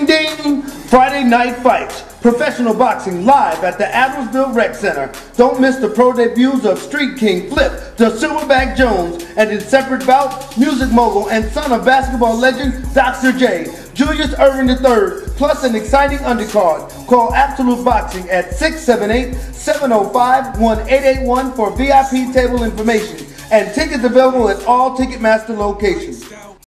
Ding ding! Friday night fights. Professional boxing live at the Adamsville Rec Center. Don't miss the pro debuts of Street King Flip, the Silverback Jones, and in separate bouts, music mogul and son of basketball legend Dr. J, Julius Irvin III, plus an exciting undercard. Call Absolute Boxing at 678-705-1881 for VIP table information and tickets available at all Ticketmaster locations.